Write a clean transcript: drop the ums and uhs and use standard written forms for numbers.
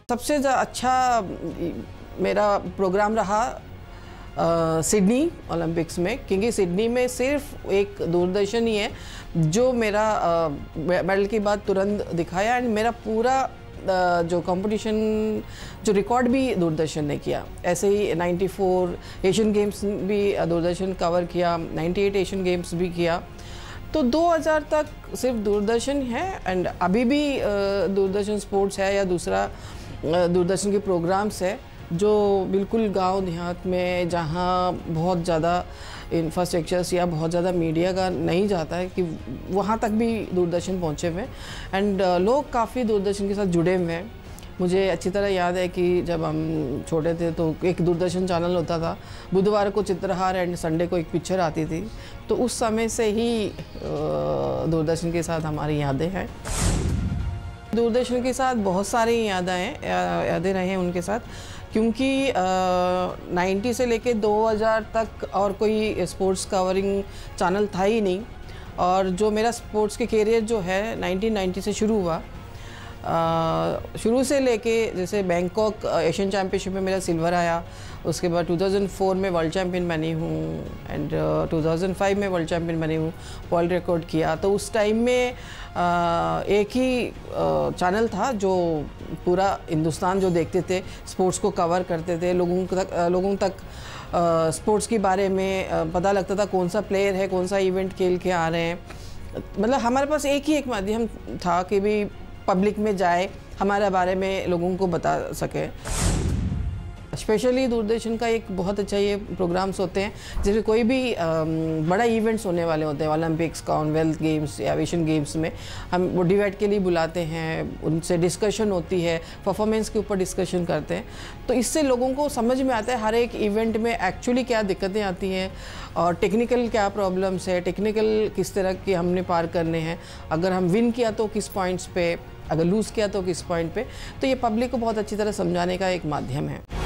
सबसे अच्छा मेरा प्रोग्राम रहा सिडनी ओलंपिक्स में, क्योंकि सिडनी में सिर्फ एक दूरदर्शन ही है जो मेरा मेडल की बात तुरंत दिखाया। एंड मेरा पूरा जो कंपटीशन जो रिकॉर्ड भी दूरदर्शन ने किया। ऐसे ही 94 एशियन गेम्स भी दूरदर्शन कवर किया, 98 एशियन गेम्स भी किया। तो 2000 तक सिर्फ दूरदर्शन है। एंड अभी भी दूरदर्शन स्पोर्ट्स है या दूसरा दूरदर्शन के प्रोग्राम्स है जो बिल्कुल गांव देहात में, जहां बहुत ज़्यादा इंफ्रास्ट्रक्चर्स या बहुत ज़्यादा मीडिया का नहीं जाता है, कि वहां तक भी दूरदर्शन पहुंचे हुए हैं। एंड लोग काफ़ी दूरदर्शन के साथ जुड़े हुए हैं। मुझे अच्छी तरह याद है कि जब हम छोटे थे तो एक दूरदर्शन चैनल होता था, बुधवार को चित्रहार एंड संडे को एक पिक्चर आती थी। तो उस समय से ही दूरदर्शन के साथ हमारी यादें हैं। दूरदर्शन के साथ बहुत सारी यादें रहे हैं उनके साथ, क्योंकि 90 से लेके 2000 तक और कोई स्पोर्ट्स कवरिंग चैनल था ही नहीं। और जो मेरा स्पोर्ट्स के कैरियर जो है 1990 से शुरू हुआ। शुरू से लेके जैसे बैंकॉक एशियन चैम्पियनशिप में मेरा सिल्वर आया, उसके बाद 2004 में वर्ल्ड चैम्पियन बनी हूँ एंड 2005 में वर्ल्ड चैम्पियन बनी हूँ, वर्ल्ड रिकॉर्ड किया। तो उस टाइम में एक ही चैनल था जो पूरा हिंदुस्तान जो देखते थे, स्पोर्ट्स को कवर करते थे, लोगों तक स्पोर्ट्स के बारे में पता लगता था कौन सा प्लेयर है, कौन सा इवेंट खेल के आ रहे हैं। मतलब हमारे पास एक माध्यम था कि भी पब्लिक में जाए, हमारे बारे में लोगों को बता सके। स्पेशली दूरदर्शन का एक बहुत अच्छा ये प्रोग्राम्स होते हैं, जैसे कोई भी बड़ा इवेंट्स होने वाले होते हैं, ओलंपिक्स, कॉमनवेल्थ गेम्स या एशियन गेम्स में, हम वो डिबेट के लिए बुलाते हैं, उनसे डिस्कशन होती है, परफॉर्मेंस के ऊपर डिस्कशन करते हैं। तो इससे लोगों को समझ में आता है हर एक इवेंट में एक्चुअली क्या दिक्कतें आती हैं और टेक्निकल क्या प्रॉब्लम्स है, टेक्निकल किस तरह के हमने पार करने हैं, अगर हम विन किया तो किस पॉइंट्स पे, अगर लूज़ किया तो किस पॉइंट पे। तो ये पब्लिक को बहुत अच्छी तरह समझाने का एक माध्यम है।